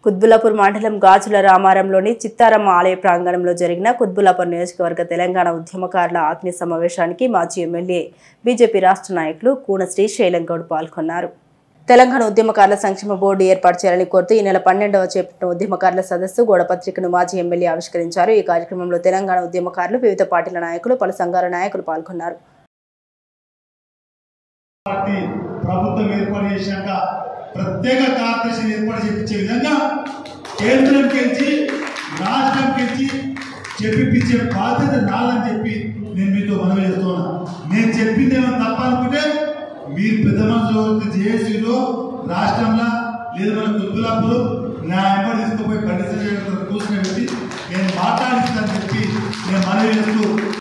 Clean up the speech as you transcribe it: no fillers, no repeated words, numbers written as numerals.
కుత్బుల్లాపూర్ మండలం గాజుల రామారంలోని చిత్తారమ్మ ఆలయ ప్రాంగణంలో జరిగిన కుత్బుల్లాపూర్ నియోజకవర్గ తెలంగాణ ఉద్యమకారుల ఆత్మీయ సమావేశానికి మాజీ ఎమ్మెల్యే బీజేపీ రాష్ట్ర నాయకులు కూన శ్రీశైలం గౌడ్ పాల్గొన్నారు. తెలంగాణ ఉద్యమకారుల సంక్షేమ బోర్డు ఏర్పాటు చేయాలని కోరుతూ ఈ నెల 12వ చేపట్టిన ఉద్యమకారుల సదస్సు గోడపత్రికను మాజీ ఎమ్మెల్యే ఆవిష్కరించారు. ఈ కార్యక్రమంలో తెలంగాణ ఉద్యమకారులు, వివిధ పార్టీల నాయకులు, పలు సంఘాల నాయకులు పాల్గొన్నారు. ప్రత్యేక కార్పొరేషన్ ఏర్పాటు చేయించే విధంగా కేంద్రం గెలిచి రాష్ట్రం గెలిచి చెప్పిపించే బాధ్యత నాదని చెప్పి నేను మీతో మనవి చేస్తున్నా. నేను చెప్పింది ఏమైనా తప్ప అనుకుంటే మీరు పెద్ద మనసులో జేఏసీలో రాష్ట్రంలో లేదు మన కుత్బుల్లాపూర్ నా ఎంబడి తీసుకుపోయి కండిషన్ కూర్చుని పెట్టి నేను మాట్లాడిస్తానని చెప్పి నేను మనవి చేస్తూ